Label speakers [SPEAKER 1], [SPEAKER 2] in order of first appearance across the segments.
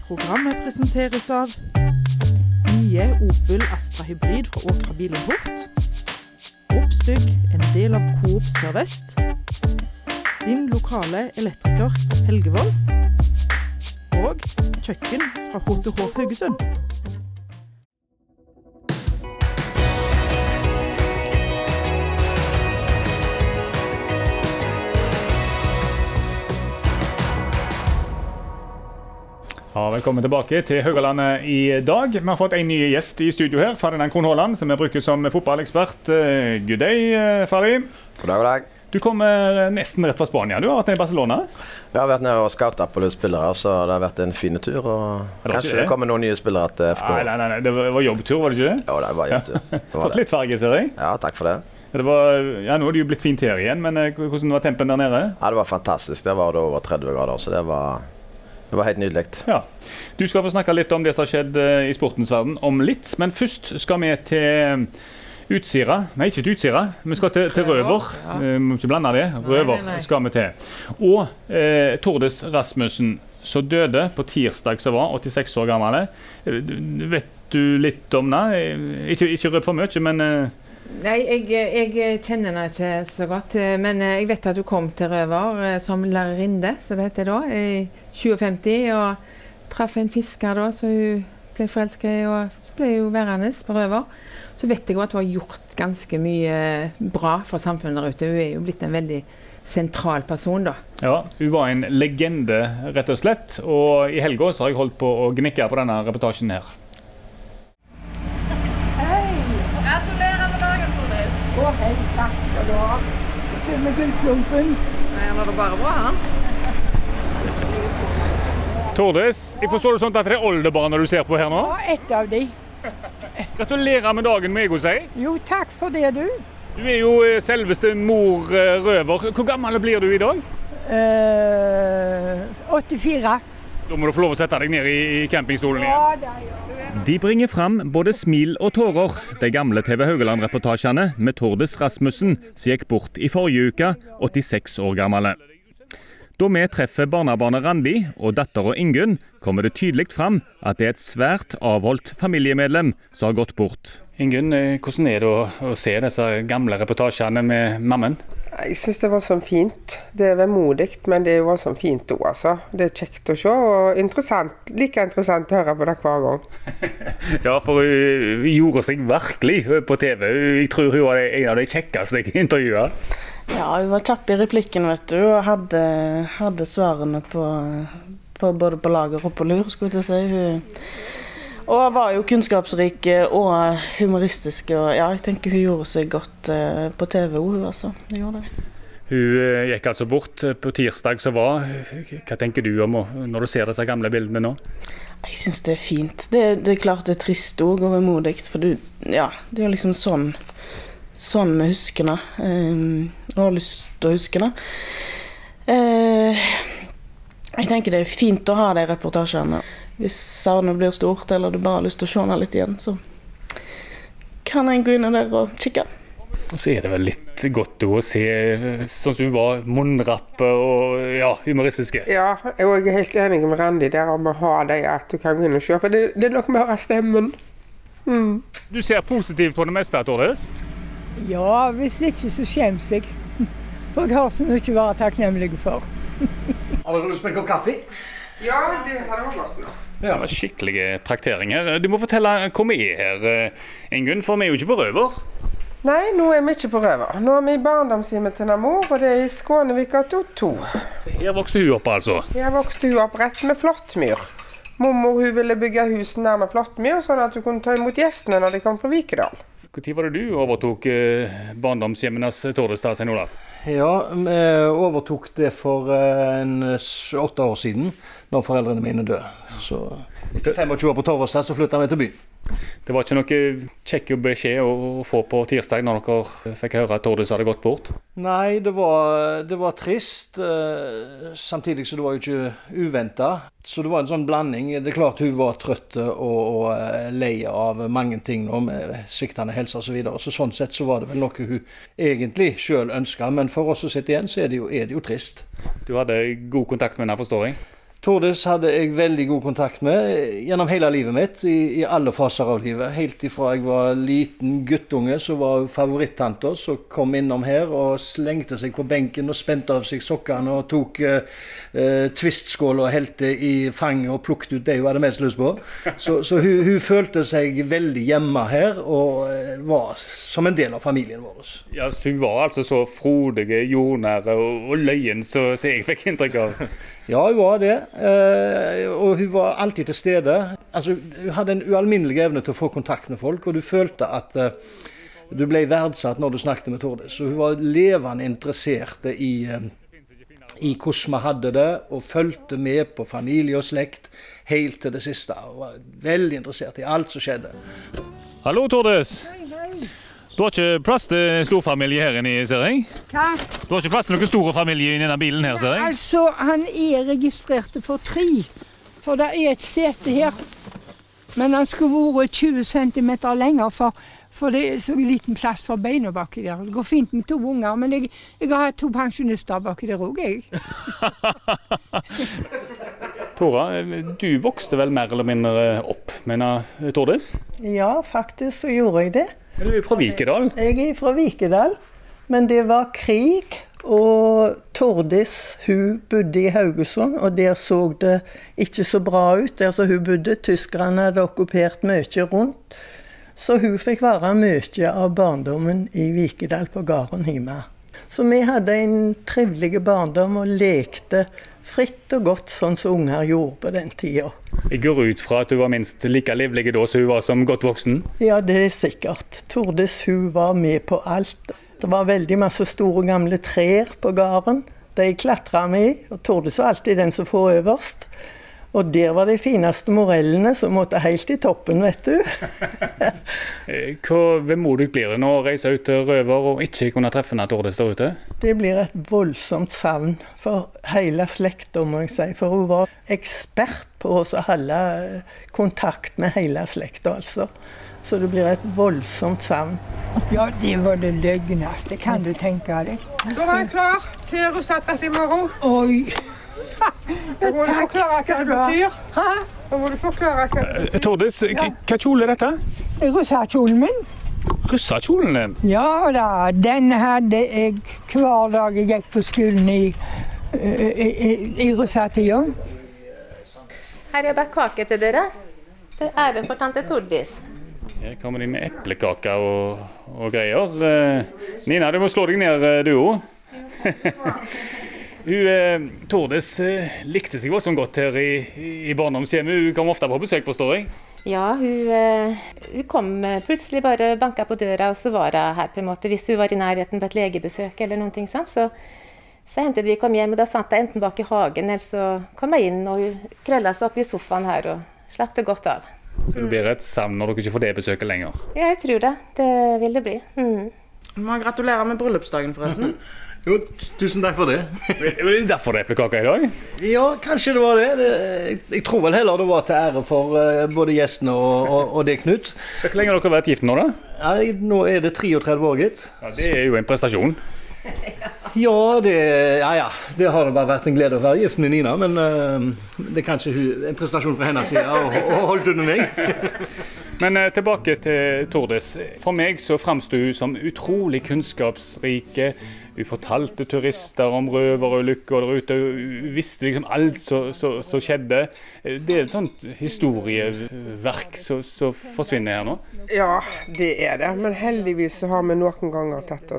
[SPEAKER 1] Programmet presenteres av nye Opel Astra Hybrid fra Åkra Bilimport, Oppstygg, en del av Coop Sør-Vest, din lokale elektriker Helgevold, og kjøkken fra HTH Haugesund.
[SPEAKER 2] Ja, velkommen tilbake til Haugalandet i dag. Vi har fått en ny gjest i studio her, Ferdinand Krohn Haaland, som vi bruker som fotballekspert. God dag, Ferdi.
[SPEAKER 3] God dag.
[SPEAKER 2] Du kommer nesten rett fra Spania. Du har vært nede i Barcelona.
[SPEAKER 3] Jeg har vært nede og scoutet på litt spillere, så det har vært en fin tur. Og kanskje det kommer noen nye spillere til FK.
[SPEAKER 2] Nei, det var jobbtur, var det ikke det?
[SPEAKER 3] Ja, det var jobbtur.
[SPEAKER 2] Fått litt farge, ser jeg.
[SPEAKER 3] Ja, takk for det.
[SPEAKER 2] Nå er det jo blitt fint her igjen, men hvordan var tempen der nede?
[SPEAKER 3] Ja, det var fantastisk. Det var da over 30 grader, så det var helt nydelig.
[SPEAKER 2] Ja. Du skal få snakke litt om det som har skjedd i sportens verden om litt, men først skal vi til Utsira. Nei, ikke til Utsira. Vi skal til Røver. Vi må ikke blande det. Røver skal vi til. Og Tordes Rasmussen, som døde på tirsdag, som var 86 år gammel. Vet du litt om det? Ikke røp for mye, men...
[SPEAKER 4] Nei, jeg kjenner henne ikke så godt, men jeg vet at hun kom til Røver som lærerinde, så det heter da, i 2050, og traff en fisker da, så hun ble forelsket, og så ble hun værende på Røver. Så vet jeg jo at hun har gjort ganske mye bra for samfunnet der ute. Hun er jo blitt en veldig sentral person da.
[SPEAKER 2] Ja, hun var en legende, rett og slett, og i helgen så har jeg holdt på å gnikke på denne reportasjen her.
[SPEAKER 5] Hei, takk skal du ha. Se med gullklumpen.
[SPEAKER 4] Nei, var det bare bra, han?
[SPEAKER 2] Tordes, jeg forstår det sånn at det er oldebarna du ser på her nå?
[SPEAKER 5] Ja, ett av de.
[SPEAKER 2] Gratulerer med dagen, må jeg jo si.
[SPEAKER 5] Jo, takk for det, du.
[SPEAKER 2] Du er jo selveste mor Røver. Hvor gammel blir du i dag?
[SPEAKER 5] 84.
[SPEAKER 2] Da må du få lov å sette deg ned i campingstolen igjen.
[SPEAKER 5] Ja, det gjør du.
[SPEAKER 2] De bringer fram både smil og tårer, de gamle TV Haugaland-reportasjene med Tordes Rasmussen, som gikk bort i forrige uke, 86 år gammel. Da vi treffer barnebarnet Randi og datteren Ingunn, kommer det tydelig fram at det er et svært avholdt familiemedlem som har gått bort. Ingunn, hvordan er det å se disse gamle reportasjene med mammen?
[SPEAKER 6] Jeg synes det var sånn fint. Det er vemodig, men det var sånn fint også, altså. Det er kjekt å se, og interessant, like interessant å høre på det hver gang.
[SPEAKER 2] Ja, for hun gjorde seg virkelig på TV. Jeg tror hun var en av de kjekkeste jeg intervjuet.
[SPEAKER 7] Ja, hun var kjapp i replikken, vet du, og hadde svarene på både på lager og på lur, skulle jeg si. Og var jo kunnskapsrik og humoristisk, og ja, jeg tenker hun gjorde seg godt på TV, hun altså. Det gjorde det.
[SPEAKER 2] Hun gikk altså bort på tirsdag som var. Hva tenker du om når du ser disse gamle bildene nå?
[SPEAKER 7] Jeg synes det er fint. Det er klart det er trist og vemodig, for det er liksom sånn vi husker det. Og har lyst til å huske det. Jeg tenker det er fint å ha de reportasjene. Hvis savnet blir stort, eller du bare har lyst til å se den litt igjen, så kan jeg gå inn der og kikke.
[SPEAKER 2] Og så er det vel litt godt å se sånn som hun var, munnrappe og humoristiske.
[SPEAKER 6] Ja, jeg er helt enig med Randi der om å ha det at du kan gå inn og se, for det er noe med å høre stemmen.
[SPEAKER 2] Du ser positivt på det meste, Tordes?
[SPEAKER 5] Ja, hvis ikke så skjems jeg. For jeg har så mye å være takknemlig for.
[SPEAKER 8] Har du lyst på en kopp kaffe?
[SPEAKER 6] Ja, det har jeg gått nå.
[SPEAKER 2] Ja, det var skikkelige trakteringer. Du må fortelle hvor vi er her, Ingunn, for vi er jo ikke på Røver.
[SPEAKER 6] Nei, nå er vi ikke på Røver. Nå er vi i barndomshjemmet til mor, og det er i Skånevika 2.
[SPEAKER 2] Så her vokste hun opp, altså?
[SPEAKER 6] Her vokste hun opp rett med Flåttmyr. Mormor hun ville bygge husen nær med Flåttmyr, sånn at hun kunne ta imot gjestene når de kom fra Vikedal.
[SPEAKER 2] Hvor var det du overtok barndomshjemmenes Tordestad, Svein Olav?
[SPEAKER 8] Ja, vi overtok det for 8 år siden, når foreldrene mine døde. Så 25 år på Torvestad, så flyttet vi til byen.
[SPEAKER 2] Det var ikke noe kjekk beskjed å få på tirsdag når dere fikk høre at Tordes hadde gått bort?
[SPEAKER 8] Nei, det var trist, samtidig så det var jo ikke uventet. Så det var en sånn blanding. Det er klart hun var trøtt og lei av mange ting nå, med sviktende helse og så videre. Så sånn sett så var det vel noe hun egentlig selv ønsket, men for oss som sitter igjen så er det jo trist.
[SPEAKER 2] Du hadde god kontakt med henne, forstår jeg?
[SPEAKER 8] Tordis hadde jeg veldig god kontakt med gjennom hele livet mitt, i alle faser av livet. Helt ifra jeg var liten guttunge, så var favoritttanter som kom innom her og slengte seg på benken og spente av seg sokkene og tok tvistskål og helte i fanget og plukket ut det hun hadde mest lyst på. Så hun følte seg veldig hjemme her og var som en del av familien vår.
[SPEAKER 2] Ja, så hun var altså så frodige, jordnære og løyen, så jeg fikk inntrykk av.
[SPEAKER 8] Ja, hun var det, og hun var alltid til stede. Altså, hun hadde en ualminnelig evne til å få kontakt med folk, og du følte at du ble verdsatt når du snakket med Tordis. Så hun var levende interessert i hvordan vi hadde det, og fulgte med på familie og slekt helt til det siste. Hun var veldig interessert i alt som skjedde.
[SPEAKER 2] Hallo, Tordis! Du har ikke plass til storfamilie her inne, ser jeg?
[SPEAKER 5] Hva?
[SPEAKER 2] Du har ikke plass til noen store familie i denne bilen her, ser jeg?
[SPEAKER 5] Altså, han registrert for 3, for det et sete her. Men han skulle vært 20 cm lenger, for det så liten plass for beina baki der. Det går fint med 2 unger, men jeg har 2 pensjonister baki der også, jeg.
[SPEAKER 2] Tora, du vokste vel mer eller mindre opp, mener Tordis?
[SPEAKER 9] Ja, faktisk så gjorde jeg det.
[SPEAKER 2] Er du fra Vikedal?
[SPEAKER 9] Jeg fra Vikedal, men det var krig, og Tordis, hun bodde i Haugesund, og der så det ikke så bra ut. Der så hun bodde, tyskerne hadde okkupert mye rundt, så hun fikk være mye av barndommen i Vikedal på gården hjemme. Så vi hadde en trivelig barndom og lekte fritt og godt, sånn som unger gjorde på den tiden.
[SPEAKER 2] Jeg går ut fra at du var minst like livlig da som hun var som godt voksen?
[SPEAKER 9] Ja, det sikkert. Tordis, hun var med på alt. Det var veldig masse store gamle trær på gården. De klatret med i, og Tordis var alltid den som får øverst. Og der var de fineste morellene som måtte helt i toppen, vet du.
[SPEAKER 2] Hvor vemodig blir det nå å reise ut til Røver og ikke kunne treffe henne Tordis der ute?
[SPEAKER 9] Det blir et voldsomt savn for hele slekta, må jeg si. For hun var ekspert på å holde kontakt med hele slekta, altså. Så det blir et voldsomt savn.
[SPEAKER 5] Ja, det var det løgneste, kan du tenke deg.
[SPEAKER 6] Da var han klar til russetreff i morgen.
[SPEAKER 5] Oi!
[SPEAKER 6] Da må du forklare hva det betyr.
[SPEAKER 5] Hæ?
[SPEAKER 6] Da må du forklare hva det betyr.
[SPEAKER 2] Tordis, hva kjole er dette?
[SPEAKER 5] Russekjolen min.
[SPEAKER 2] Russakjolen din?
[SPEAKER 5] Ja da, den hadde jeg hver dag jeg gikk på skolen i russetida.
[SPEAKER 10] Her bakt kake til dere. Det ære for tante Tordis.
[SPEAKER 2] Her kommer de med eplekaker og greier. Nina, du må slå deg ned, du også. Tordis likte seg også godt her i barndomshjemmet. Hun kom ofte på besøk, forstår jeg?
[SPEAKER 10] Ja, hun kom plutselig bare banket på døra, og så var hun her på en måte. Hvis hun var i nærheten på et legebesøk eller noe sånt, så hentet vi kom hjem, og da satt jeg enten bak i hagen, eller så kom jeg inn, og hun krøllet seg opp i sofaen her og slapp det godt av.
[SPEAKER 2] Så det blir et savn når dere ikke får det besøket lenger?
[SPEAKER 10] Ja, jeg tror det. Det vil det bli.
[SPEAKER 7] Må jeg gratulere med bryllupsdagen, forresten.
[SPEAKER 8] Jo, tusen takk for det.
[SPEAKER 2] Er det derfor det er eplekake i dag?
[SPEAKER 8] Ja, kanskje det var det. Jeg tror vel heller det var til ære for både gjestene og det, Knut.
[SPEAKER 2] Hvor lenge har dere vært gift nå, da?
[SPEAKER 8] Ja, nå er det 33 år, gitt.
[SPEAKER 2] Ja, det er jo en prestasjon.
[SPEAKER 8] Ja, det har det bare vært en glede å være gift med Nina, men det er kanskje en prestasjon fra hennes side å holde under meg.
[SPEAKER 2] Men tilbake til Tordis. For meg så fremstod hun som utrolig kunnskapsrike. Hun fortalte turister om røverulykker der ute. Hun visste liksom alt som skjedde. Det er et sånt historieverk som forsvinner her nå.
[SPEAKER 6] Ja, det er det. Men heldigvis så har vi noen ganger tatt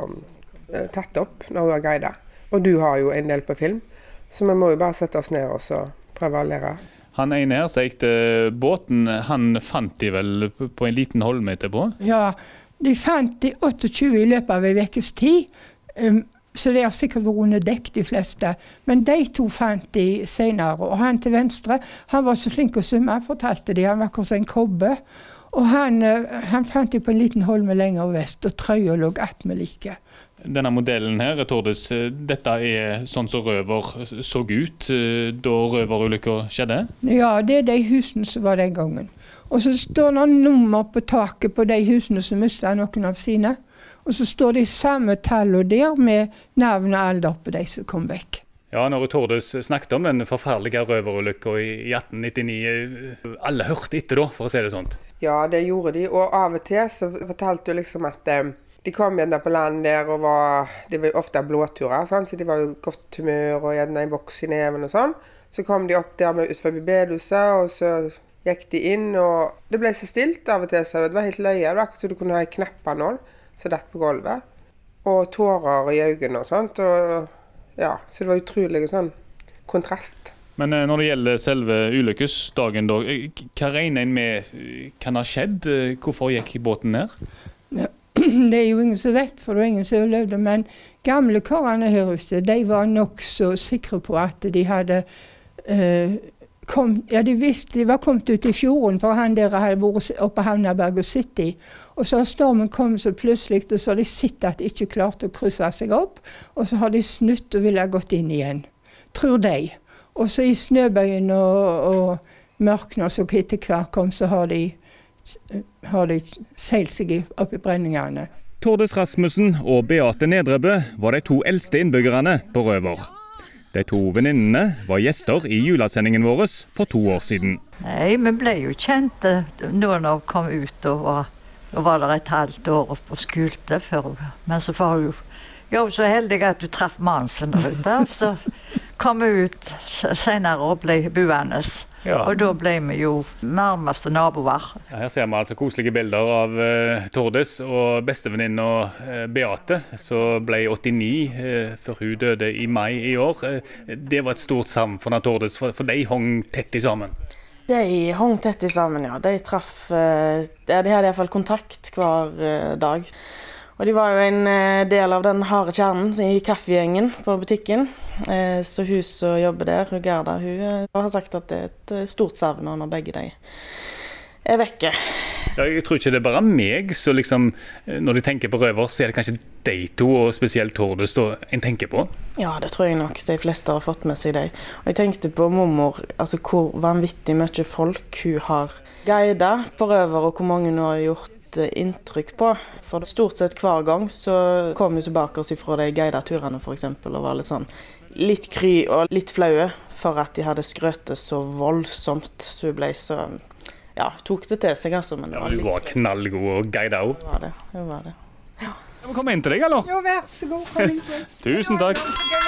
[SPEAKER 6] opp når vi har guidet. Og du har jo en del på film, så vi må jo bare sette oss ned og så prøve å lære.
[SPEAKER 2] Han ene her som gikk båten, han fant de vel på en liten holme etterpå?
[SPEAKER 5] Ja, de fant de 28 i løpet av en ukes tid, så det har sikkert vært under dekk de fleste. Men de 2 fant de senere, og han til venstre, han var så flink å svømme, fortalte de, han var akkurat en kobbe. Og han fant de på en liten holme lenger vest, og trøya lå attmed like.
[SPEAKER 2] Denne modellen her, Tordis, dette er sånn som Røver så ut da røverulykka skjedde? Ja,
[SPEAKER 5] det er de husene som var den gangen. Og så står det nummer på taket på de husene som mistet noen av sine. Og så står det samme tallene der med navn og alder på de som kom vekk.
[SPEAKER 2] Ja, når Tordis snakket om den forferdelige røverulykken i 1899, alle hørte etter da, for å si det sånt.
[SPEAKER 6] Ja, det gjorde de, og av og til så fortalte jo liksom at de kom gjerne på land der, og det var ofte blåturer, sant? Så de var jo godt humør og gjerne en boks i neven og sånn. Så kom de opp der med ut forbi bedehuset, og så gikk de inn, og det ble så stilt av og til, så det var helt løye. Det var akkurat så du kunne ha en knappanål, så datt på gulvet, og tårer i øynene og sånt, og ja, så det var utrolig sånn kontrast. Men
[SPEAKER 2] når det gjelder selve ulykkesdagen da, hva regner en med kan ha skjedd? Hvorfor gikk båten ned?
[SPEAKER 5] Ja, det er jo ingen som vet, for det var ingen som levde, men gamle karene her ute, de var nok så sikre på at de hadde de visste de var kommet ut i fjorden, for han der hadde vært oppe på Havnaberg og sitt i. Og så har stormen kommet så plutselig, og så har de sett at de ikke klarte å krysse seg opp, og så har de snutt og ville ha gått inn igjen, tror de. Og så i snøbøyen og mørkene, og så etter hver kom, så har de seilt seg opp i brenningene.
[SPEAKER 2] Tordis Rasmussen og Beate Nedrebø var de 2 eldste innbyggerne på Røver. De 2 venninnene var gjester i julesendingen vår for 2 år siden.
[SPEAKER 11] Nei, vi ble jo kjente når vi kom ut, og var der et halvt år og skulte før. Men så var jo så heldig at du traff Mansen der ute, så kom vi ut senere og ble buende. Ja. Og da ble vi jo nærmeste naboer.
[SPEAKER 2] Ja, her ser vi altså koselige bilder av Tordis og bestevenninna Beate, som ble 89 før hun døde i mai i år. Det var et stort savn for Tordis, for de hang tett i sammen.
[SPEAKER 7] De hang tett i sammen, ja. De hadde i hvert fall kontakt hver dag. Og de var jo en del av den harde kjernen i kaffegjengen på butikken. Så hun som jobber der, hun Gerda, hun har sagt at det er et stort savn når begge de er vekke.
[SPEAKER 2] Ja, jeg tror ikke det er bare meg, så liksom, når de tenker på Røver, så er det kanskje de 2, og spesielt Tordis, en tenker på?
[SPEAKER 7] Ja, det tror jeg nok de fleste har fått med seg de. Og jeg tenkte på mormor, altså hvor vanvittig mye folk hun har guidet på Røver, og hvor mange hun har gjort inntrykk på. For stort sett hver gang så kom vi tilbake oss ifra de guidede turene for eksempel, og var litt kry og litt flaue for at de hadde skrøtet så voldsomt. Så hun ble så, tok det til seg altså. Men
[SPEAKER 2] du var knallgod og guidet også.
[SPEAKER 7] Hun var det. Ja.
[SPEAKER 2] Jeg må komme inn til deg, eller?
[SPEAKER 5] Jo, vær så god, kom inn til.
[SPEAKER 2] Tusen takk.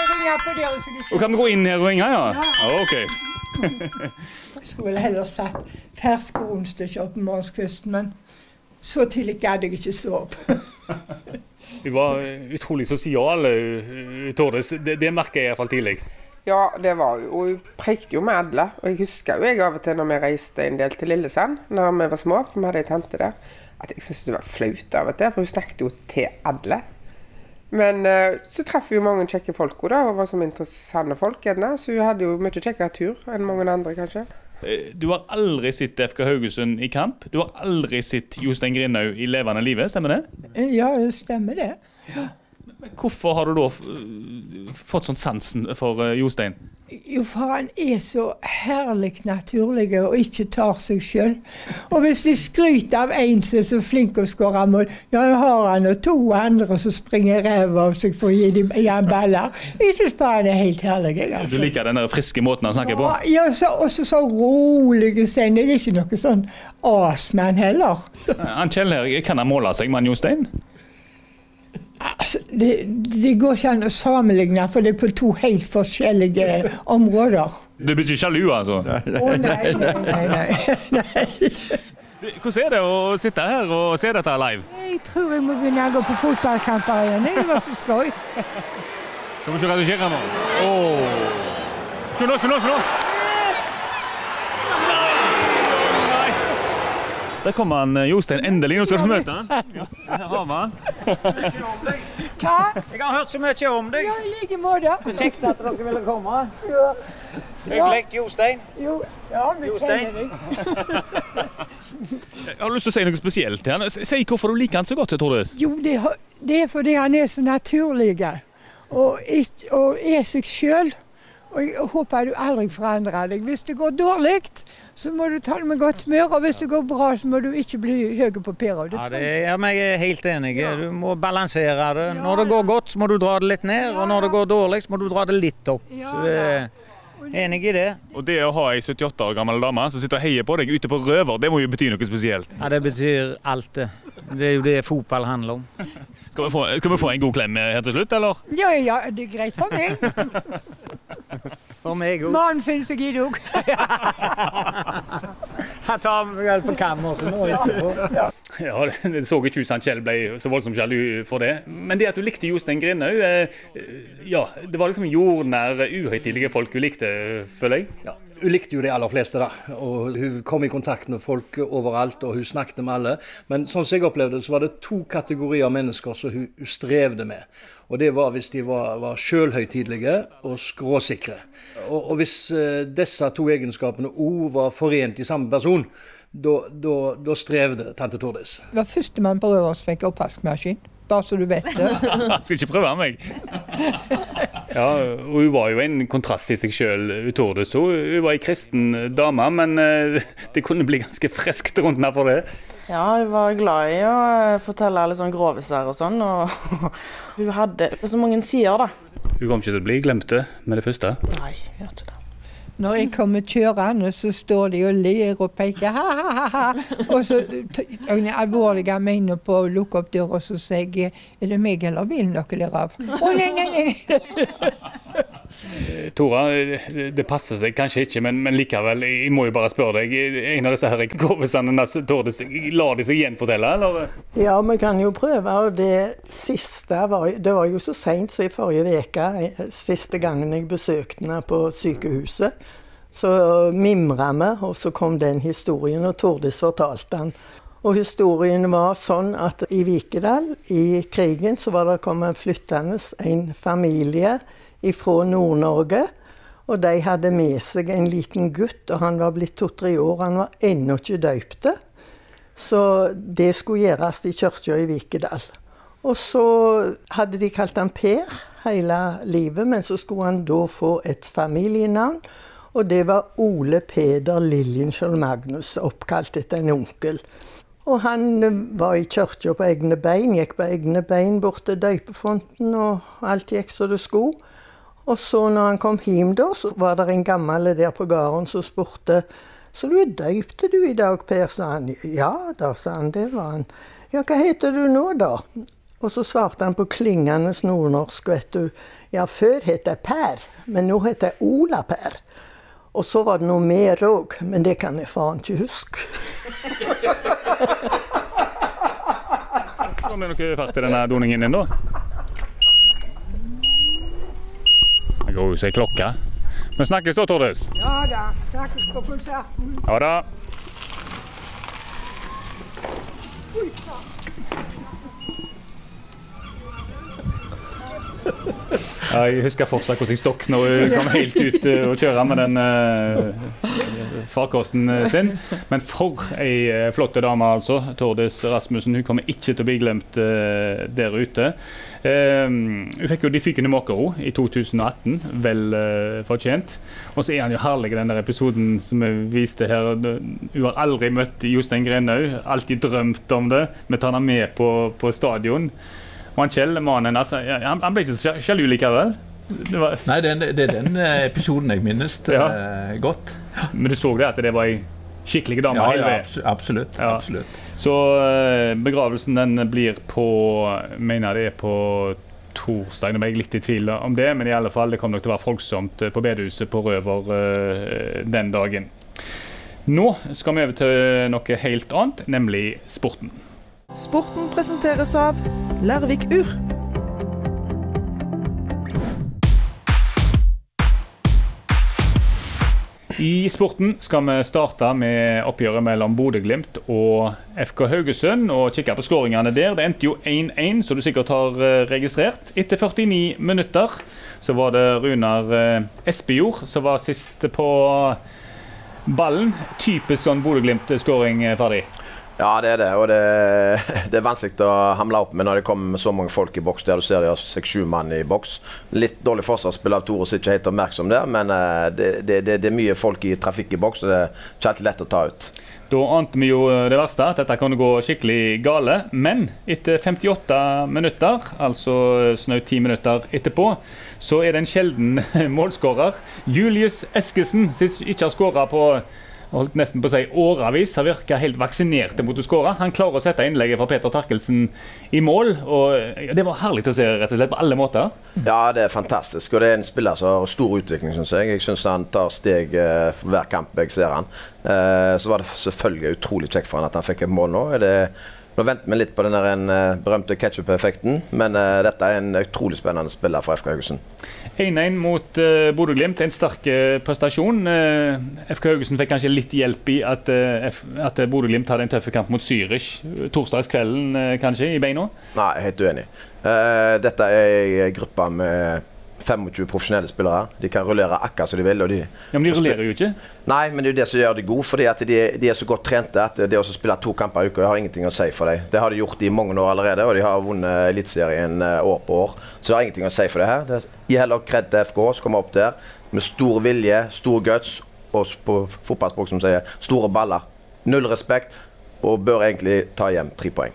[SPEAKER 2] Og kan vi gå inn her og ringe, ja? Ja, ok.
[SPEAKER 5] Jeg skulle vel heller satt ferske onsdag opp på morgenskvisten, men så tidlig gadd jeg ikke stå opp.
[SPEAKER 2] Du var utrolig sosial, Tordis. Det merker jeg i hvert fall tidlig.
[SPEAKER 6] Ja, det var jo, og hun prekte jo med alle. Og jeg husker jo av og til når vi reiste en del til Lillesand, når vi var små, for vi hadde en tante der, at jeg syntes det var flaut av og til, for hun snakket jo til alle. Men så traff vi jo mange kjekke folk da, og var som interessante folk gjerne, så hun hadde jo mye kjekkere tur enn mange andre kanskje.
[SPEAKER 2] Du har aldri sett FK Haugesund i kamp. Du har aldri sett Jostein Grindhaug i levende livet, stemmer det?
[SPEAKER 5] Ja, det stemmer det. Ja.
[SPEAKER 2] Men hvorfor har du da fått sånn sansen for Jostein?
[SPEAKER 5] Jo, for han er så herlig naturlig og ikke tar seg selv. Og hvis de skryter av en som er så flink å skåre mål, har han og 2 andre som springer ræv av seg for å gi dem baller. Jeg synes bare han er helt herlig. Altså.
[SPEAKER 2] Du liker den friske måten han snakker på?
[SPEAKER 5] Ja, også så rolig stein. Det er ikke noe sånn asmann heller.
[SPEAKER 2] Han Kjell her, kan han måle seg med Jostein?
[SPEAKER 5] Altså, det går ikke an å sammenligne, for det er på 2 helt forskjellige områder.
[SPEAKER 2] Du blir ikke sjalu, altså?
[SPEAKER 5] Nei.
[SPEAKER 2] Hvordan er det å sitte her og se dette live?
[SPEAKER 5] Jeg tror jeg må begynne å gå på fotballkamper igjen. Det var så skøy.
[SPEAKER 2] Skal vi se hva det skjer nå? Skjønner! Der kommer han, Jostein, endelig. Nå skal du få møte han. Ja, her har vi han.
[SPEAKER 5] Hva?
[SPEAKER 12] Jeg har hørt så mye om deg.
[SPEAKER 5] Ja, i like måte.
[SPEAKER 12] Så kjekt at dere ville komme. Hyggelig, Jostein.
[SPEAKER 5] Ja, vi kjenner deg.
[SPEAKER 2] Jeg har lyst til å si noe spesielt til han. Si hvorfor du liker han så godt, Tordis.
[SPEAKER 5] Jo, det er fordi han er så naturlig. Og er seg selv. Og jeg håper du aldri forandrer deg. Hvis det går dårlig, så må du ta det med godt humør, og hvis det går bra, så må du ikke bli høy på pæra.
[SPEAKER 12] Ja, det er jeg helt enig. Du må balansere det. Når det går godt, så må du dra det litt ned, og når det går dårlig, så må du dra det litt opp. Så enig i det.
[SPEAKER 2] Og det å ha en 78 år gammel dame som sitter og heier på deg ute på Røver, det må jo bety noe spesielt.
[SPEAKER 12] Ja, det betyr alt det. Det er jo det fotball handler om.
[SPEAKER 2] Skal vi få en god klem her til slutt, eller?
[SPEAKER 5] Ja, det er greit for meg.
[SPEAKER 12] For meg også.
[SPEAKER 5] Mannen finnes jeg i dog.
[SPEAKER 12] Han tar meg på kammer, så nå etterpå.
[SPEAKER 2] Ja, det så ikke ut som Kjell ble så voldsomt sjalu for det. Men det at du likte Jostein Grinhaug, ja, det var liksom jordnær, uhøytidelige folk du likte, føler jeg.
[SPEAKER 8] Ja, hun likte jo de aller fleste da, og hun kom i kontakt med folk overalt, og hun snakket med alle. Men sånn som jeg opplevde det, så var det 2 kategorier mennesker som hun strevde med. Og det var hvis de var selvhøytidelige og skråsikre. Og hvis disse 2 egenskapene var forent i samme person, da strevde tante Tordis.
[SPEAKER 5] Det var første mann på Røver som fikk oppvaskmaskin, bare så du vet det.
[SPEAKER 2] Skal ikke prøve meg. Ja, og hun var jo en kontrast til seg selv, Tordis. Hun var en kristen dame, men det kunne bli ganske freskt rundt henne for det.
[SPEAKER 7] Ja, hun var glad i å fortelle litt sånn groviser og sånn, og hun hadde så mange sider da.
[SPEAKER 2] Hun kom ikke til å bli glemte med det første?
[SPEAKER 7] Nei, jeg gjør ikke det.
[SPEAKER 5] Når jeg kommer kjørende, så står de og ler og peker, ha. Og så alvorlige mener på å lukke opp døra, og så sier jeg, er det meg eller bilen dere ler av? Nei.
[SPEAKER 2] Tora, det passer seg kanskje ikke, men likevel, jeg må jo bare spørre deg, en av disse her gåvesene, Tordis, lar de seg gjenfortelle, eller?
[SPEAKER 9] Ja, vi kan jo prøve, og det siste det var jo så sent så i forrige veka, siste gangen jeg besøkte henne på sykehuset, så mimret vi, og så kom den historien, og Tordis fortalte den. Og historien var sånn at i Vikedal, i krigen, så var det kommet flyttende en familie fra Nord-Norge, og de hadde med seg en liten gutt, og han var blitt 2-3 år, han var ennå ikke døpte. Så det skulle gjøres i kirka i Vikedal. Og så hadde de kalt han Per hele livet, men så skulle han da få et familienavn, og det var Ole Peder Liljenskjold Magnus, oppkalt etter en onkel. Og han var i kirka på egne bein, gikk på egne bein bort til døypefonten, og alt gikk så det skulle. Og så når han kom hjem da, så var det en gammel der på gården som spurte, så du døypte du i dag, Per, sa han. Ja, da, sa han, det var han. Ja, hva heter du nå da? Og så svarte han på klingende nordnorsk, vet du. Ja, før heter jeg Per, men nå heter jeg Ola Per. Og så var det noe mer også, men det kan jeg faen ikke huske.
[SPEAKER 2] Kom det noe fart i denne doningen din da? Det går jo seg klokka. Men snakkes da, Tordis?
[SPEAKER 5] Ja da, snakkes på konserten.
[SPEAKER 2] Ja da. Ja, jeg husker fortsatt hvordan jeg stokk når jeg kom helt ut og kjøre med den farkosten sin. Men for en flott dame altså, Tordis Rasmussen, hun kommer ikke til å bli glemt der ute. Hun fikk jo De Fykende Måkero i 2018, vel fortjent. Og så er han jo herlig i den der episoden som jeg viste her. Hun har aldri møtt Jostein Grinhaug, alltid drømt om det, men tar han med på stadion. Og han Kjell, mannen, altså, han ble ikke så sjalu likevel.
[SPEAKER 13] Nei, det er den episoden jeg minnes godt.
[SPEAKER 2] Men du så det at det var en skikkelig dame?
[SPEAKER 13] Ja, absolutt.
[SPEAKER 2] Så begravelsen den blir på, mener det er på torsdag, nå ble jeg litt i tvil om det, men i alle fall, det kommer nok til å være folksomt på bedehuset på Røver den dagen. Nå skal vi over til noe helt annet, nemlig sporten.
[SPEAKER 1] Sporten presenteres av Larvik Ur.
[SPEAKER 2] I sporten skal vi starte med oppgjøret mellom Bodø/Glimt og FK Haugesund og kikke på skåringene der. Det endte jo 1-1, så du sikkert har registrert. Etter 49 minutter så var det Runar Espejord som var sist på ballen. Typisk sånn Bodø/Glimt-skåring ferdig.
[SPEAKER 3] Ja, det det, og det vanskelig å hamle opp med når det kommer så mange folk i boks der. Du ser de har 6-7 mann i boks. Litt dårlig forsvarsspill av Tore, så ikke helt oppmerksom der, men det mye folk i trafikk i boks, så det ikke alltid lett å ta ut.
[SPEAKER 2] Da ante vi jo det verste, at dette kunne gå skikkelig gale, men etter 58 minutter, altså snaut 10 minutter etterpå, så det en sjelden målskårer. Julius Eskesen, som ikke har skåret på holdt nesten på å si åravis, har virket helt vaksinert mot å skåre. Han klarer å sette innlegget fra Peter Terkelsen i mål, og det var herlig å se rett og slett på alle måter.
[SPEAKER 3] Ja, det fantastisk, og det en spiller som har stor utvikling, synes jeg. Jeg synes han tar steg for hver kamp jeg ser han. Så var det selvfølgelig utrolig kjekt for han at han fikk et mål nå. Nå venter vi litt på den berømte ketchup-effekten, men dette en utrolig spennende spiller for FK Haugesund.
[SPEAKER 2] 1-1 mot Bodø Glimt, en sterk prestasjon. FK Haugesund fikk kanskje litt hjelp i at Bodø Glimt hadde en tøff kamp mot Zürich torsdagskvelden kanskje i beina?
[SPEAKER 3] Nei, helt uenig. Dette en gruppe med 25 profesjonelle spillere. De kan rullere akkurat som de vil. Ja,
[SPEAKER 2] men de rullerer jo ikke.
[SPEAKER 3] Nei, men det jo det som gjør de gode, fordi at de så godt trente at det å spille 2 kamper i uka har ingenting å si for dem. Det har de gjort i mange år allerede, og de har vunnet elitserien år på år. Så det har ingenting å si for det her. Gi heller kred til FK, som kommer opp der med stor vilje, stor guts, og på fotballspråk som sier store baller. Null respekt, og bør egentlig ta hjem 3 poeng.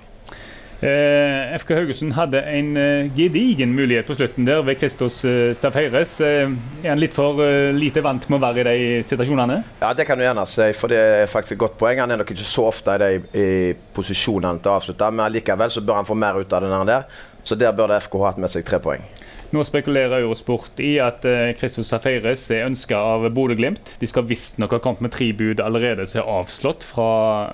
[SPEAKER 2] FK Haugesund hadde en gedigen mulighet på slutten der ved Christos Safares. Han litt for lite vant med å være i de situasjonene?
[SPEAKER 3] Ja, det kan du gjerne si, for det faktisk et godt poeng. Han nok ikke så ofte i posisjonene til å avslutte, men likevel så bør han få mer ut av den der. Så der bør det FK ha hatt med seg 3 poeng.
[SPEAKER 2] Nå spekulerer Eurosport i at Christos Safares ønsket av Bodø Glimt. De skal visst nok ha kommet med 3 bud allerede som avslått fra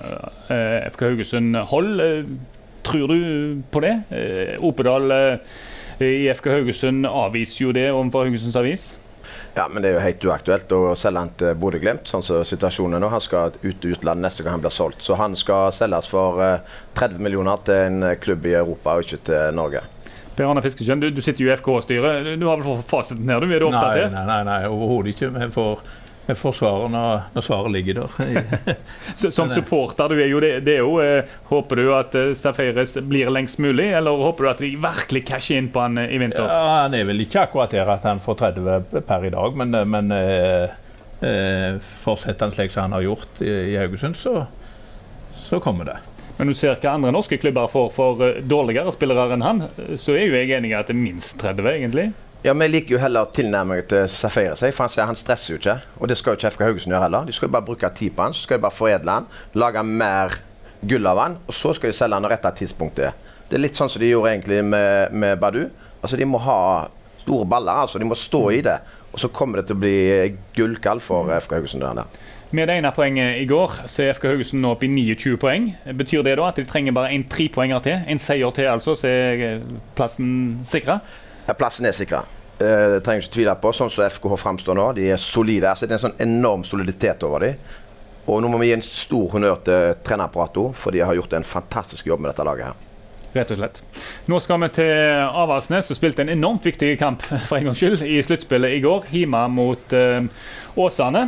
[SPEAKER 2] FK Haugesund hold. Tror du på det? Opedal i FK Haugesund avviser jo det overfor Haugesunds Avis.
[SPEAKER 3] Ja, men det jo helt uaktuelt å selge han til Bodø Glimt, sånn som situasjonen nå. Han skal ut i utlandet neste gang han blir solgt. Så han skal selges for 30 millioner til en klubb i Europa, og ikke til Norge.
[SPEAKER 2] Per Arne Fiskeskjønn, du sitter jo i FK-styret. Du har vel fått fasiten her, du? Er du oppdatert?
[SPEAKER 13] Nei, overhodet ikke. Men jeg får svaret når svaret ligger der.
[SPEAKER 2] Som supporter, du jo det jo, håper du at Safares blir lengst mulig, eller håper du at vi virkelig casher inn på han i vinter?
[SPEAKER 13] Ja, han vel ikke akkurat der at han får 30 per i dag, men fortsetter han slik som han har gjort i Haugesund, så kommer det.
[SPEAKER 2] Men du ser hva andre norske klubber får for dårligere spillere enn han, så jo jeg enig i at det minst 30 egentlig.
[SPEAKER 3] Ja, men jeg liker jo heller tilnærming til Safares, for han stresser jo ikke, og det skal jo ikke FK Haugesund gjøre heller. De skal jo bare bruke tid på han, så skal de bare foredle han, lage mer gull av han, og så skal de selge han når rette tidspunktet. Det litt sånn som de gjorde egentlig med Badu. Altså, de må ha store baller, altså, de må stå i det, og så kommer det til å bli gullkall for FK Haugesund der.
[SPEAKER 2] Med det ene poenget i går, så FK Haugesund nå opp i 29 poeng. Betyr det da at de trenger bare 3 poenger til? En seier til altså, så plassen sikret?
[SPEAKER 3] Ja, plassen sikret. Det trenger ikke tvile på. Sånn som FKH fremstår nå, de solide. Altså, det en sånn enorm soliditet over dem. Og nå må vi gi en stor honnør til trenerapparatet, for de har gjort en fantastisk jobb med dette laget her.
[SPEAKER 2] Rett og slett. Nå skal vi til Avaldsnes, som spilte en enormt viktig kamp for en gangs skyld i sluttspillet i går, hjemme mot Åsane.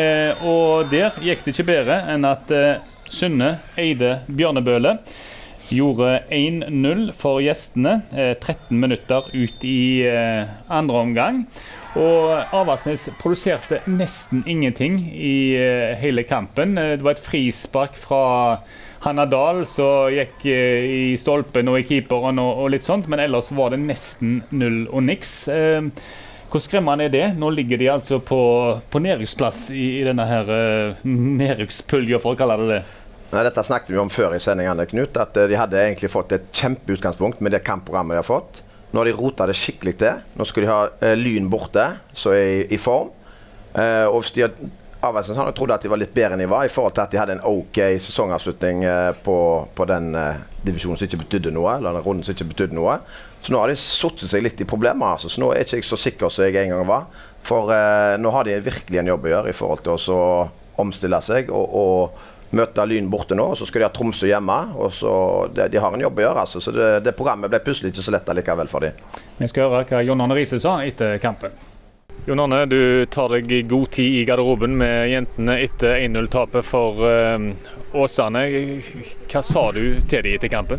[SPEAKER 2] Og der gikk det ikke bedre enn at Synne Eide Bjørnebøle gjorde 1-0 for gjestene, 13 minutter ut i andre omgang. Og Avaldsnes produserte nesten ingenting i hele kampen. Det var et frispark fra Hanna Dahl som gikk i stolpen og i keeperen og litt sånt, men ellers var det nesten null og niks. Hvor skremmende det? Nå ligger de altså på nedrykksplass i denne her nedrykkspulja, for å kalle det det.
[SPEAKER 3] Dette snakket vi om før i sendingene, Knut, at de hadde egentlig fått et kjempeutgangspunkt med det kampprogrammet de har fått. Nå har de rotet det skikkelig til. Nå skal de ha Lyn borte, så i form. Og hvis de Avaldsnes har trodd at de var litt bedre enn de var, i forhold til at de hadde en ok sesongavslutning på den divisjonen som ikke betydde noe, eller den runden som ikke betydde noe. Så nå har de suttet seg litt i problemer, altså. Så nå er ikke jeg så sikker som jeg en gang var. For nå har de virkelig en jobb å gjøre i forhold til å omstille seg og møte Lyn borte nå, og så skal de ha Tromsø hjemme, og så de har en jobb å gjøre, altså. Så det programmet ble plutselig ikke så lett likevel for dem.
[SPEAKER 2] Vi skal høre hva John Arne Riise sa etter kampen. Jon Arne, du tar deg god tid i garderoben med jentene etter 1-0-tapet for Åsane. Hva sa du til dem etter kampen?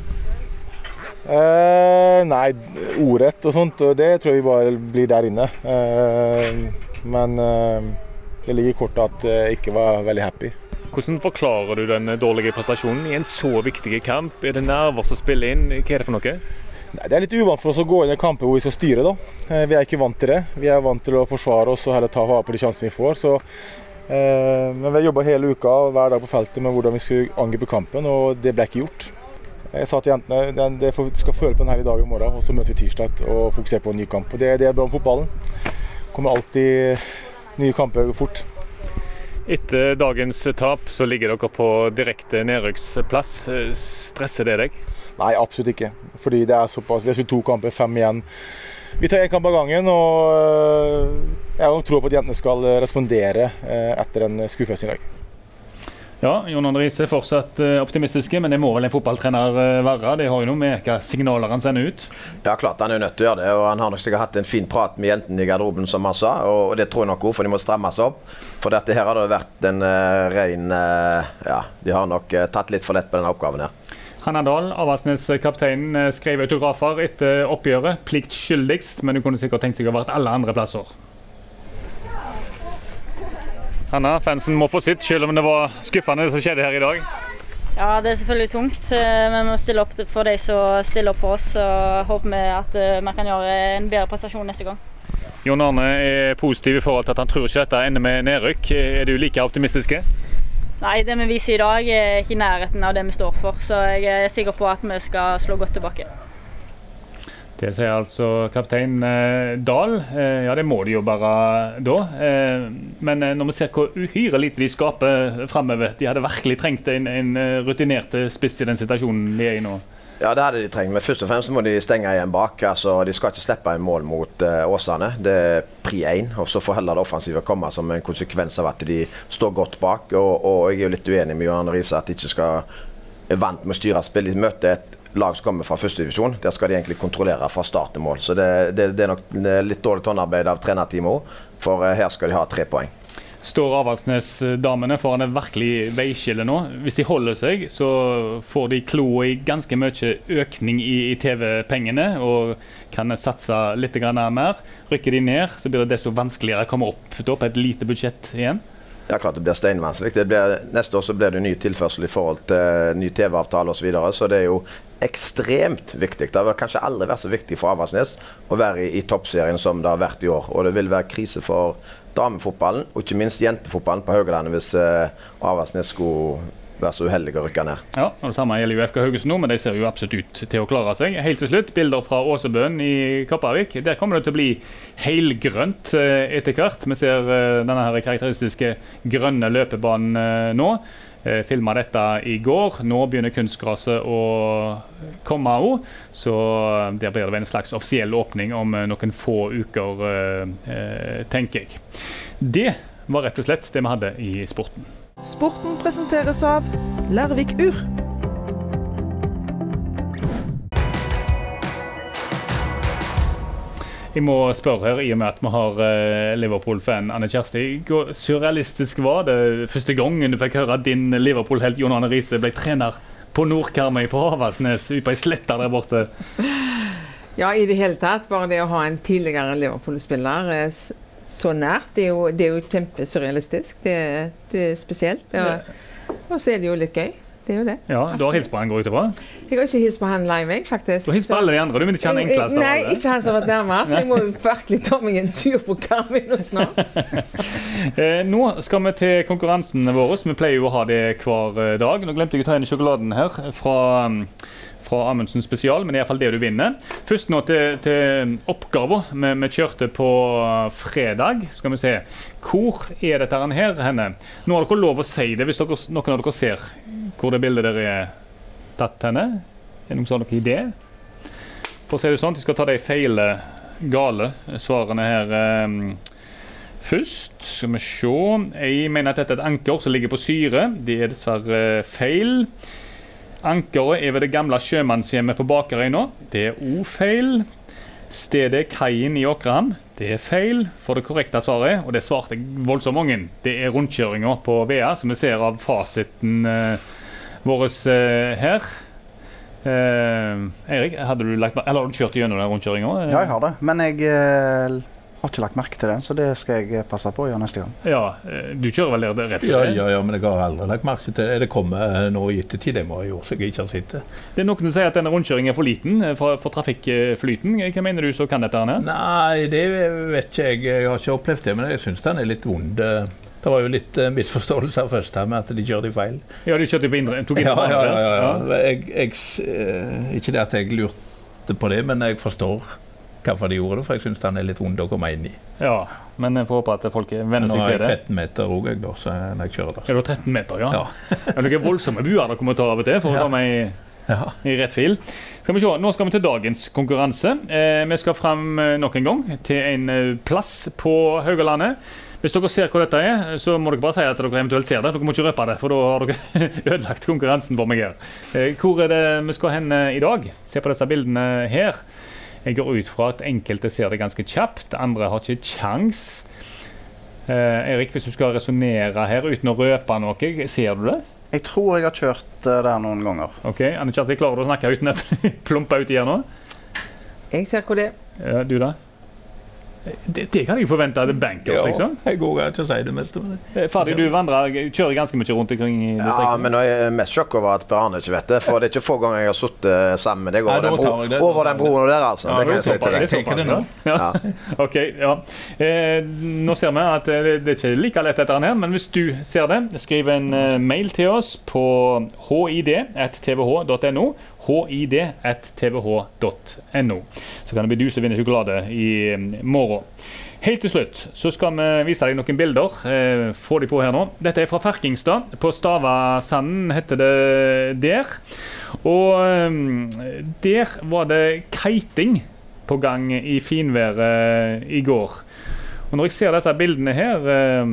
[SPEAKER 14] Nei, ordrett og sånt, og det tror jeg bare blir der inne. Men det ligger i kortet at jeg ikke var veldig happy.
[SPEAKER 2] Hvordan forklarer du den dårlige prestasjonen i en så viktig kamp? Er det nerver som spiller inn? Hva er det for noe?
[SPEAKER 14] Nei, det er litt uvant for oss å gå inn i kamper hvor vi skal styre da. Vi er ikke vant til det. Vi er vant til å forsvare oss og heller ta vare på de sjansene vi får. Så, men vi har jobbet hele uka og hver dag på feltet med hvordan vi skulle angripe kampen, og det ble ikke gjort. Jeg sa til jentene, det skal føle på den her i dag og i morgen, og så møter vi tirsdag og fokuserer på en ny kamp. Og det er bra om fotballen. Det kommer alltid nye kamper fort.
[SPEAKER 2] Etter dagens tap så ligger dere på direkte nedrykksplass. Stresser det deg?
[SPEAKER 14] Nei, absolutt ikke. Fordi det er såpass. Vi har spilt 2 kamper, 5 igjen. Vi tar 1 kamp av gangen, og jeg har tro på at jentene skal respondere etter en skuffelse i dag.
[SPEAKER 2] Ja, Jon Arne Riise er fortsatt optimistiske, men det må vel en fotballtrener være. Det har jo noe med hva signaler han sender ut.
[SPEAKER 3] Ja, klart han er nødt til å gjøre det, og han har nok sikkert hatt en fin prat med jentene i garderoben, som han sa, og det tror jeg nok også, for de må strammes opp. For dette her har det vært en ren, ja, de har nok tatt litt for lett på denne oppgaven her.
[SPEAKER 2] Hanna Dahl, Avaldsnes-kapteinen, skrev autografer etter oppgjøret, pliktskyldigst, men du kunne sikkert tenkt seg å ha vært alle andre plasser. Hanna, fansen må få sitt, selv om det var skuffende det som skjedde her i dag.
[SPEAKER 15] Ja, det er selvfølgelig tungt. Vi må stille opp for de som stiller opp for oss, og håper vi at vi kan gjøre en bedre prestasjon neste gang.
[SPEAKER 2] Jon Arne er positiv i forhold til at han tror ikke dette ender med nedrykk. Er du like optimistiske?
[SPEAKER 15] Nei, det vi viser i dag er ikke i nærheten av det vi står for, så jeg er sikker på at vi skal slå godt tilbake.
[SPEAKER 2] Det sier altså kaptein Dahl. Ja, det må de jo bare da. Men når vi ser hvor uhyre lite de skaper fremover, de hadde virkelig trengt en rutinert spiss i den situasjonen de er i nå.
[SPEAKER 3] Ja, det hadde de trengt, men først og fremst må de stenge igjen bak. Altså, de skal ikke slippe en mål mot Åsane. Det er pri 1, og så får heller det offensive komme som en konsekvens av at de står godt bak. Og jeg er jo litt uenig med Jon Arne Riise at de ikke er vant med å styre spill. De møter et lag som kommer fra første divisjon. Der skal de egentlig kontrollere fra start til mål. Så det er nok litt dårlig håndarbeid av trenerteamet, for her skal de ha 3 poeng.
[SPEAKER 2] Står Avaldsnes-damene foran et virkelig veiskille nå. Hvis de holder seg, så får de klo i ganske mye økning i TV-pengene og kan satse litt mer. Rykker de ned, så blir det desto vanskeligere å komme opp på et lite budsjett igjen.
[SPEAKER 3] Ja, klart det blir steinvanskelig. Neste år så blir det ny tilførsel i forhold til ny TV-avtale og så videre, så det er jo ekstremt viktig. Det har kanskje aldri vært så viktig for Avaldsnes å være i toppserien som det har vært i år, og det vil være krise for damefotballen, og ikke minst jentefotballen på Haugalandet hvis Avaldsnes skulle være så uheldig å rykke ned. Ja, og det samme gjelder jo FK Haugesund nå, men de ser jo absolutt ut til å klare seg. Helt til slutt, bilder fra Åsebøen i Kopervik. Der kommer det til å bli helgrønt etter hvert. Vi ser denne her karakteristiske grønne løpebanen nå. Filmet dette i går. Nå begynner kunstgraset å komme også, så der blir det en slags offisiell åpning om noen få uker, tenker jeg. Det var rett og slett det vi hadde i sporten.
[SPEAKER 1] Sporten presenteres av Lærvik Ur.
[SPEAKER 2] Jeg må spørre her, i og med at vi har Liverpool-fan Anne Kjersti. Hvor surrealistisk var det første gangen du fikk høre at din Liverpool-helt Jon Arne Riise ble trener på Nordkarmøy på Avaldsnes, ute på ei sletta der borte?
[SPEAKER 4] Ja, i det hele tatt. Bare det å ha en tidligere Liverpool-spiller så nært, det er jo kjempesurrealistisk. Det er spesielt. Og så er det jo litt gøy. Det er jo det.
[SPEAKER 2] Ja, du har hilst på han, går ut ifra?
[SPEAKER 4] Jeg har ikke hilst på han live, jeg, faktisk.
[SPEAKER 2] Du har hilst på alle de andre, du vil ikke han enklest av alle?
[SPEAKER 4] Nei, ikke han som har vært nærmere, så jeg må virkelig ta meg en tur på Karmøy nå snart.
[SPEAKER 2] Nå skal vi til konkurransen vår. Vi pleier jo å ha det hver dag. Nå glemte jeg å ta inn sjokoladen her fra Amundsen spesial, men det er i hvert fall det du vinner. Først nå til oppgaven vi kjørte på fredag. Skal vi se, hvor er dette her henne? Nå har dere lov å si det hvis noen av dere ser hvor det bildet dere er tatt henne. Er det noen sånn idé? For å si det sånn, jeg skal ta de feile, gale svarene her først. Skal vi se. Jeg mener at dette er et anker som ligger på syre. Det er dessverre feil. Ankeret er ved det gamle sjømannshjemmet på Bakerøy nå. Det er også feil. Stedet Kaien I Åkran, det feil for det korrekte svaret, og det svarte voldsomt mange. Det rundkjøringen på Vea, som vi ser av fasiten vår her. Erik, har du kjørt gjennom den rundkjøringen?
[SPEAKER 16] Ja, jeg har det, men jeg har ikke lagt merke til den, så det skal jeg passe på å gjøre neste gang.
[SPEAKER 2] Ja, du kjører vel det rett så?
[SPEAKER 13] Ja, men jeg har aldri lagt merke til det. Det kommer nå I ettertid, det må jeg gjøre, så jeg ikke har sett det. Det
[SPEAKER 2] noen som sier at denne rundkjøringen for liten for trafikkflyten. Hva mener du så kan dette her?
[SPEAKER 13] Nei, det vet ikke jeg. Jeg har ikke opplevd det, men jeg synes den litt vond. Det var jo litt misforståelser først her med at de kjørte feil.
[SPEAKER 2] Ja, de kjørte på indre.
[SPEAKER 13] Ja. Ikke det at jeg lurte på det, men jeg forstår hvorfor de gjorde det, for jeg synes den litt vond å komme inn I.
[SPEAKER 2] Ja, men jeg får håpe at folk venner seg til det.
[SPEAKER 13] Nå har jeg 13 meter også, jeg da, så når jeg kjører der.
[SPEAKER 2] Ja, du har 13 meter, ja. Det noen voldsomme buer dere må ta av og til for å komme I rett fil. Skal vi se, nå skal vi til dagens konkurranse. Vi skal frem nok en gang til en plass på Haugalandet. Hvis dere ser hva dette så må dere bare si at dere eventuelt ser det. Dere må ikke røpe det, for da har dere ødelagt konkurransen for meg her. Hvor det vi skal hen I dag? Se på disse bildene her. Jeg går ut fra at enkelte ser det ganske kjapt, andre har ikke kjans. Erik, hvis du skal resonere her uten å røpe noe, ser du det?
[SPEAKER 16] Jeg tror jeg har kjørt der noen ganger.
[SPEAKER 2] Ok, Anne-Kjersti, klarer du å snakke uten at du plumper ut igjen nå?
[SPEAKER 4] Jeg ser hvor det
[SPEAKER 2] Ja, du da? Det kan jeg forvente av bankers, liksom.
[SPEAKER 13] Jeg går ikke å si det mest.
[SPEAKER 2] Fadi, du kjører ganske mye rundt omkring I distriktet.
[SPEAKER 3] Ja, men nå jeg mest sjokk over at Per Arne ikke vet det, for det ikke få ganger jeg har suttet sammen med deg over den broen der, altså.
[SPEAKER 2] Ja,
[SPEAKER 3] det kan jeg si til deg.
[SPEAKER 2] Jeg tenker det nå. Ja. Ok, ja. Nå ser vi at det ikke like lett etter den her, men hvis du ser det, skriv en mail til oss på hid@tvh.no hid@tvh.no. Så kan det bli du som vinner sjokolade I morgen. Helt til slutt så skal vi vise deg noen bilder. Få de på her nå. Dette fra Ferkingstad. På Stavasanden heter det der. Og der var det kiting på gang I finværet I går. Og når jeg ser disse bildene her,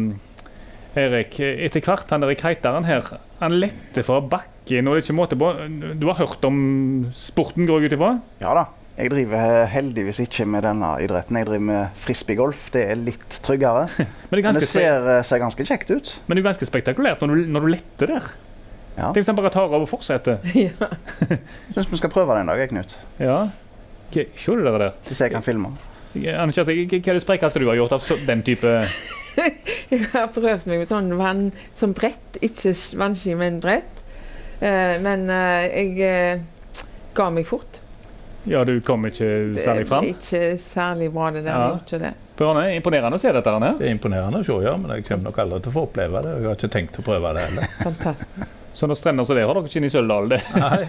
[SPEAKER 2] Erik, etter hvert han der I kiteren her, han lette fra bakken, og det ikke måte på. Du har hørt om sporten, går jeg ut ifra?
[SPEAKER 16] Ja da. Jeg driver heldigvis ikke med denne idretten. Jeg driver med frisbeegolf. Det litt tryggere. Men det ser ganske kjekt ut.
[SPEAKER 2] Men det ganske spektakulært når du letter der.
[SPEAKER 16] Ja.
[SPEAKER 2] Det hvis han bare tar av og fortsetter.
[SPEAKER 4] Ja.
[SPEAKER 16] Jeg synes vi skal prøve det en dag, Knut.
[SPEAKER 2] Ja. Okay, ser du dere der?
[SPEAKER 16] Hvis jeg kan filme.
[SPEAKER 2] Anne-Kjersti, hva det sprekeste du har gjort av den type...
[SPEAKER 4] Jeg har prøvd meg med sånn vann, som brett, ikke vannski, men brett. Men jeg ga meg fort.
[SPEAKER 2] Ja, du kom ikke særlig frem?
[SPEAKER 4] Ikke særlig bra det der, jeg gjorde ikke det.
[SPEAKER 2] Børne, imponerende å se dette her.
[SPEAKER 13] Det imponerende å se, ja, men jeg kommer nok aldri til å få oppleve det. Jeg har ikke tenkt å prøve det heller.
[SPEAKER 4] Fantastisk.
[SPEAKER 2] Så når strender så det har dere ikke inn I Søldal, det?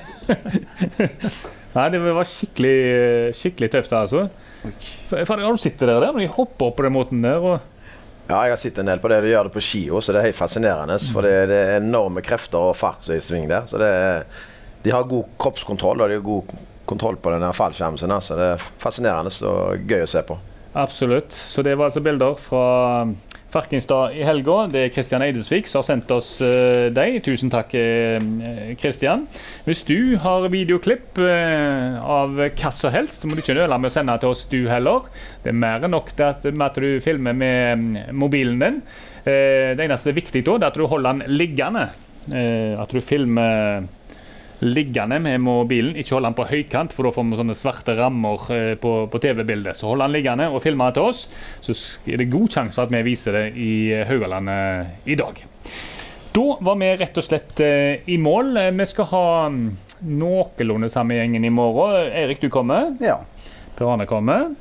[SPEAKER 13] Nei.
[SPEAKER 2] Nei, det var skikkelig tøft altså. Har du sittet der når de hopper opp på den måten der?
[SPEAKER 3] Ja, jeg har sittet en del på det. De gjør det på ski også, så det helt fascinerende. For det enorme krefter og fart som I sving der. Så de har god kroppskontroll, og de har god kontroll på denne fallskjermen. Så det fascinerende og gøy å se på.
[SPEAKER 2] Absolutt. Så det var altså bilder fra Ferkingstad I helga. Det Kristian Eidesvik som har sendt oss deg. Tusen takk, Kristian. Hvis du har videoklipp av hva som helst, så må du ikke nøle med å sende til oss du heller. Det mer enn nok til at du filmer med mobilen din. Det eneste viktig da, det at du holder den liggende. At du filmer liggende med mobilen, ikke holde den på høykant, for da får vi sånne svarte rammer på TV-bildet. Så hold den liggende og filme til oss, så det god sjanse for at vi viser det I Haugalandet I dag. Da var vi rett og slett I mål. Vi skal ha noenlunde samme gjengen I morgen. Erik, du kommer?
[SPEAKER 16] Ja.
[SPEAKER 2] Per Arne kommer.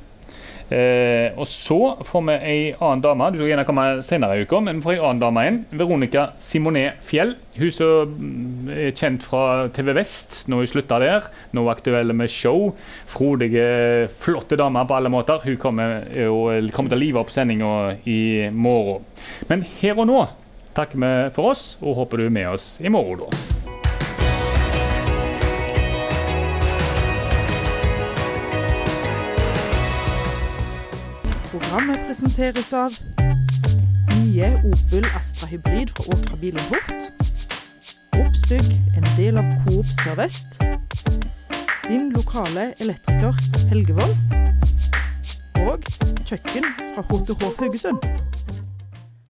[SPEAKER 2] Og så får vi en annen dame. Du skal gjerne komme senere I uka, men vi får en annen dame inn. Veronica Simonet Fjell. Hun som kjent fra TV Vest. Nå sluttet der. Nå aktuelle med show. Frodige, flotte damer på alle måter. Hun kommer til å live opp sendingen I morgen. Men her og nå takker vi for oss, og håper du med oss I morgen da.
[SPEAKER 1] Programmet presenteres av nye Opel Astra Hybrid fra Åkra Bil & Hort. Oppstygg, en del av Coop Sør-Vest. Din lokale elektriker Helgevold. og kjøkken fra HTH Haugesund.